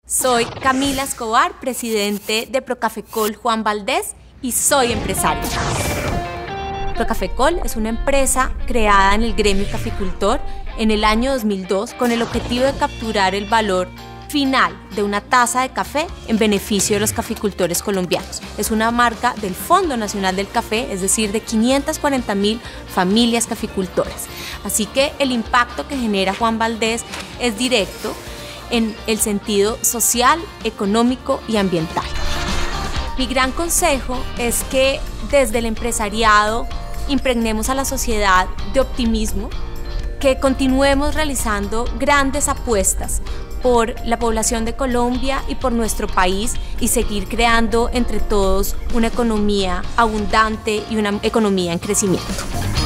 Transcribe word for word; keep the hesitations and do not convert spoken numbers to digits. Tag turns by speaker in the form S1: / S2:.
S1: Soy Camila Escobar, presidente de Procafecol Juan Valdez y soy empresaria. Procafecol es una empresa creada en el gremio caficultor en el año dos mil dos con el objetivo de capturar el valor final de una taza de café en beneficio de los caficultores colombianos. Es una marca del Fondo Nacional del Café, es decir, de quinientas cuarenta mil familias caficultoras. Así que el impacto que genera Juan Valdez es directo en el sentido social, económico y ambiental. Mi gran consejo es que desde el empresariado impregnemos a la sociedad de optimismo, que continuemos realizando grandes apuestas por la población de Colombia y por nuestro país y seguir creando entre todos una economía abundante y una economía en crecimiento.